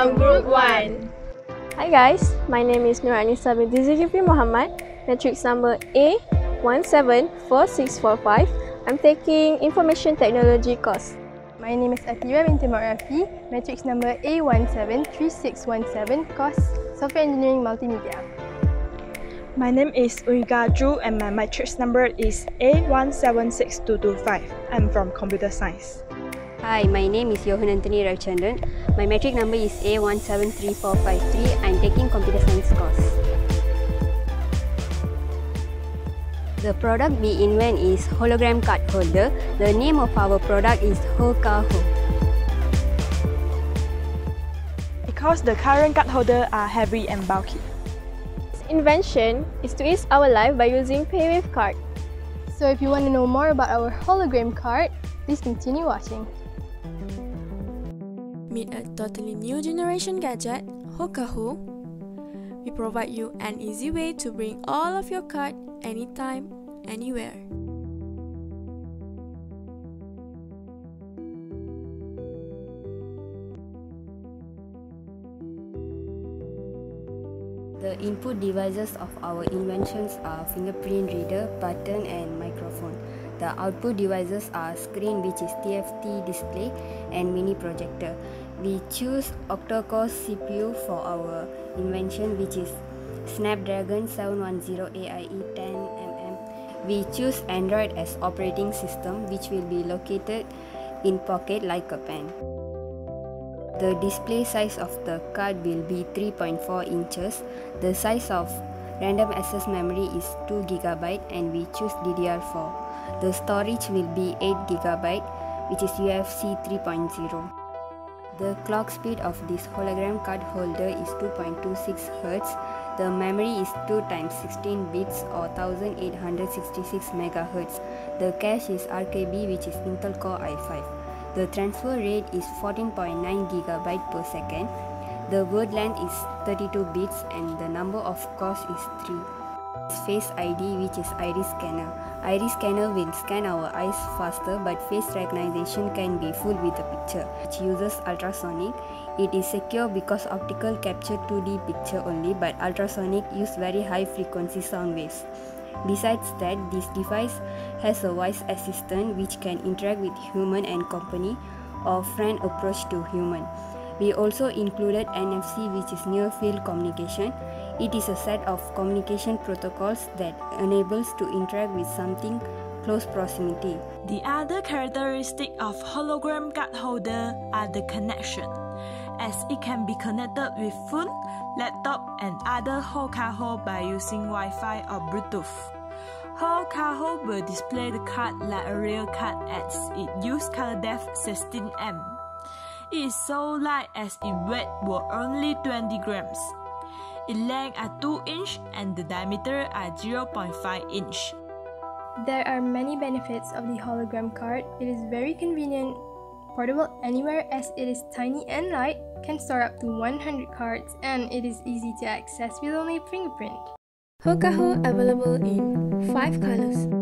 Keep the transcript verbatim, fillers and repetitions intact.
from Group one. Hi guys, my name is Nur Anissa binti Zulkifli Muhammad, matrix number A one seven four six four five. I'm taking Information Technology course. My name is Atira binti Marafi, matrix number A one seven three six one seven, course Software Engineering Multimedia. My name is Uiga Zhu and my matrix number is A one seven six two two five. I'm from Computer Science. Hi, my name is Johan Anthony Ravichandran. My matric number is A one seven three four five three. I'm taking Computer Science course. The product we invent is hologram card holder. The name of our product is Ho-Ka-Ho. Because the current card holder are heavy and bulky. This invention is to ease our life by using PayWave card. So if you want to know more about our hologram card, please continue watching. Meet a totally new generation gadget, Ho-Ka-Ho. We provide you an easy way to bring all of your card anytime, anywhere. The input devices of our inventions are fingerprint reader, button and microphone. The output devices are screen, which is T F T display, and mini projector. We choose octa-core C P U for our invention, which is Snapdragon seven one zero A I E ten millimeter. We choose Android as operating system, which will be located in pocket like a pen. The display size of the card will be three point four inches. The size of random access memory is two gigabytes and we choose D D R four. The storage will be eight gigabytes, which is U F S C three point zero. The clock speed of this hologram card holder is two point two six hertz. The memory is two times sixteen bits or one thousand eight hundred sixty-six megahertz. The cache is R K B, which is Intel Core i five. The transfer rate is fourteen point nine gigabytes per second. The word length is thirty-two bits and the number of cores is three. Face I D, which is iris scanner. Iris scanner will scan our eyes faster, but face recognition can be fooled with the picture, which uses ultrasonic. It is secure because optical capture two D picture only, but ultrasonic use very high frequency sound waves. Besides that, this device has a voice assistant which can interact with human and company or friend approach to human. We also included N F C, which is near field communication. It is a set of communication protocols that enables to interact with something close proximity. The other characteristic of hologram card holder are the connection, as it can be connected with phone, laptop and other Ho-Ka-Ho by using Wi-Fi or Bluetooth. Ho-Ka-Ho will display the card like a real card as it uses color depth sixteen millimeters. It is so light as its weight was only twenty grams. Its length are two inch and the diameter are zero point five inch. There are many benefits of the hologram card. It is very convenient, portable anywhere as it is tiny and light, can store up to one hundred cards, and it is easy to access with only a fingerprint. Ho-Ka-Ho available in five colors.